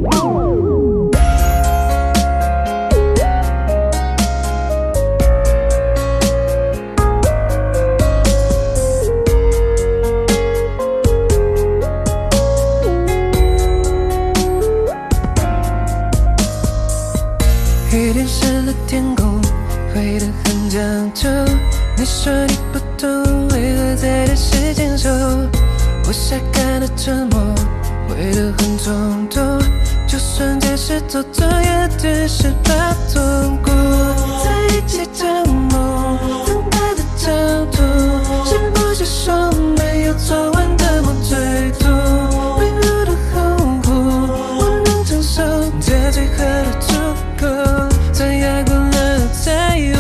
雨点湿了天空，会得很讲究。你说你不懂，为何在这时间守？我下干的沉默，会得很冲动。就算解释做作，也只是怕痛苦。在一起张梦，等待的角度，是不是说没有做完的梦最毒？温柔的呵护，我能承受，这最合的出口。再爱过了才有，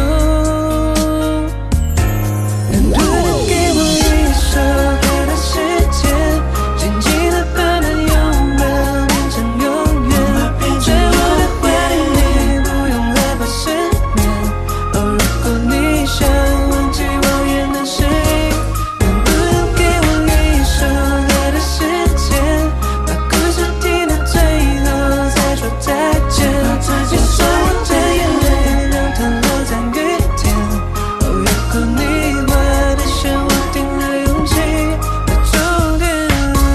能不能给我一首歌的时间，静静的把那拥抱变成永远，在我的怀里不用害怕失眠。哦，如果你想忘记我也能适应，能不能给我一首歌的时间，把故事听到最后再说再见。你说我的眼泪让它落在雨天，哦，如果你画的线我定了勇气的终点。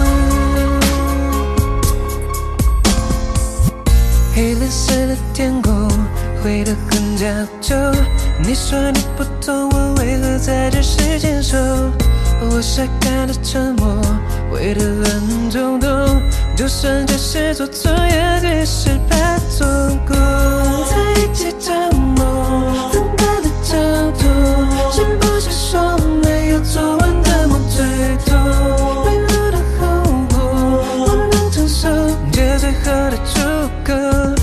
黑蓝色的天空，灰得很讲究。你说你不懂我为何在这时间守，我晒干的沉默，会得很冲动。就算这是做错，也只是怕痛苦。在一起张梦，等待的角度，是不是说没有做完的梦最毒？温柔的呵护，我能承受，这最后的出口。